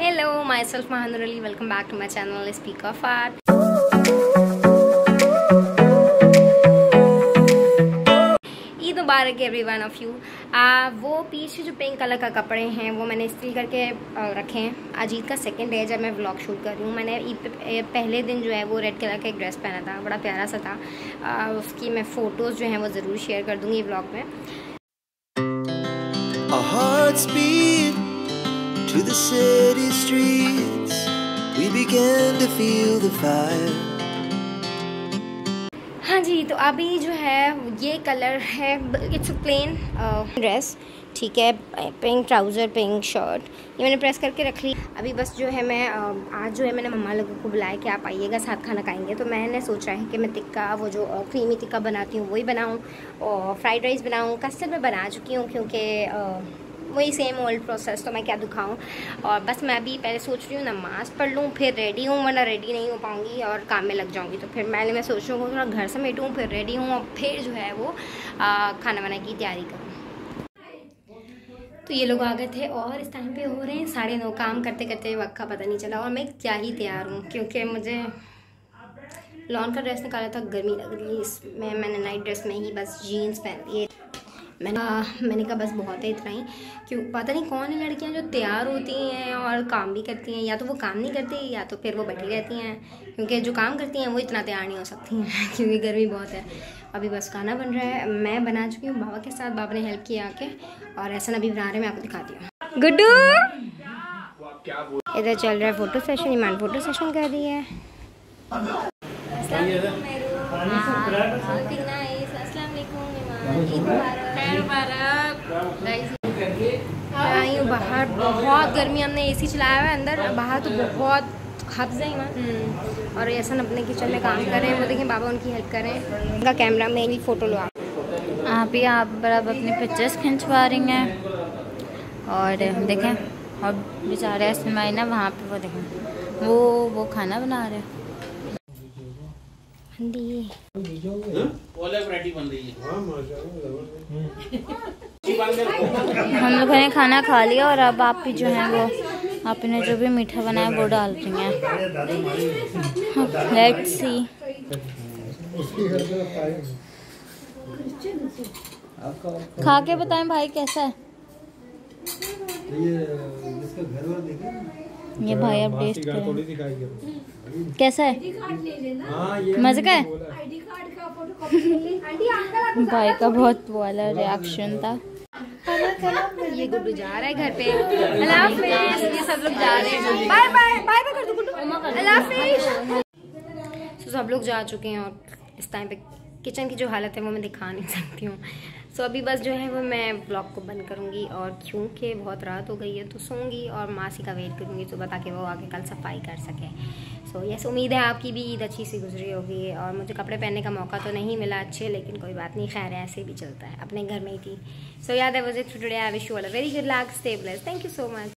Hello, myself Mahanur Ali. Welcome back to my channel Speak of Art. Eid मुबारक every one of you. वो पीछे जो pink colour का कपड़े हैं वो मैंने इस्त्री करके रखे हैं। आज ईद का सेकंड डे जब मैं व्लॉग शूट कर रही हूँ। मैंने ईद पे पहले दिन जो है वो रेड कलर का एक ड्रेस पहना था, बड़ा प्यारा सा था। उसकी मैं फ़ोटोज़ जो हैं वो ज़रूर शेयर कर दूँगी व्लॉग में। To the city streets, we began to feel the fire. हाँ जी, तो अभी जो है ये कलर है, इट्स प्लेन ड्रेस, ठीक है, पिंक ट्राउज़र पिंक शर्ट, ये मैंने प्रेस करके रख ली। अभी बस जो है मैं आज जो है मैंने मम्मा लोगों को बुलाया कि आप आइएगा साथ खाना खाएंगे। तो मैंने सोचा है कि मैं टिक्का, वो जो क्रीमी टिक्का बनाती हूँ वही बनाऊँ और फ्राइड राइस बनाऊँ। कस्टर्ड में बना चुकी हूँ क्योंकि वही सेम ओल्ड प्रोसेस, तो मैं क्या दिखाऊं। और बस मैं अभी पहले सोच रही हूँ नमाज़ पढ़ लूँ फिर रेडी हूँ, वरना रेडी नहीं हो पाऊँगी और काम में लग जाऊँगी। तो फिर मैं सोच रही हूँ थोड़ा घर समेटूँ फिर रेडी हूँ और फिर जो है वो खाना बनाने की तैयारी करूँ। तो ये लोग आ गए थे और इस टाइम पे हो रहे हैं 9:30। काम करते करते वक्त का पता नहीं चला और मैं क्या ही तैयार हूँ क्योंकि मुझे लॉन का ड्रेस निकाला था, गर्मी लग रही है इसमें। मैंने नाइट ड्रेस में ही बस जीन्स पहन ली है। मैंने कहा बस बहुत है इतना ही। क्यों पता नहीं कौन है लड़कियां जो तैयार होती हैं और काम भी करती हैं, या तो वो काम नहीं करती या तो फिर वो बैठी रहती हैं, क्योंकि जो काम करती हैं वो इतना तैयार नहीं हो सकती हैं क्योंकि गर्मी बहुत है। अभी बस खाना बन रहा है, मैं बना चुकी हूँ बाबा के साथ, बाबा ने हेल्प किया आके, और ऐसा अभी बना रहे हैं, मैं आपको दिखाती हूँ। गुड्डू इधर चल रहा है photo session, Iman photo session कर रही है। बाहर बहुत गर्मी, हमने एसी चलाया हुआ है, अंदर बाहर तो बहुत हब्स है। और ऐसा अपने किचन में काम कर रहे हैं, वो देखें बाबा उनकी हेल्प कर रहे हैं। उनका कैमरा में ही फ़ोटो लो आप ही, आप बराबर अपनी पिक्चर्स खिंचवा रही हैं। और देखें, और बेचारे असलमाई ना वहाँ पे वो देखें वो खाना बना रहे हैं। हम लोगों ने खाना खा लिया और अब आप भी जो है वो आपने जो भी मीठा बनाया वो डाल रही हैं। Let's see. खा के बताएं भाई कैसा है ये। भाई अब टेस्ट करें कैसा है, मजे का है। भाई का बहुत वाला रिएक्शन था। ये गुड्डू जा रहा है घर पे, अल्लाह हाफिज़। ये सब लोग जा रहे हैं, बाय बाय बाय बाय कर दो गुड्डू, अल्लाह हाफिज़। सब लोग जा चुके हैं और इस टाइम पे किचन की जो हालत है वो मैं दिखा नहीं सकती हूँ। सो अभी बस जो है वो मैं ब्लॉग को बंद करूँगी और क्योंकि बहुत रात हो गई है तो सोऊंगी और मासी का वेट करूँगी सुबह, ताकि वो आके कल सफाई कर सके। सो यस, उम्मीद है आपकी भी ईद अच्छी सी गुजरी होगी। और मुझे कपड़े पहनने का मौका तो नहीं मिला अच्छे, लेकिन कोई बात नहीं, खैर है, ऐसे भी चलता है, अपने घर में ही थी। सो याद है visit today. I wish you all a very good luck, stay blessed, thank you so much.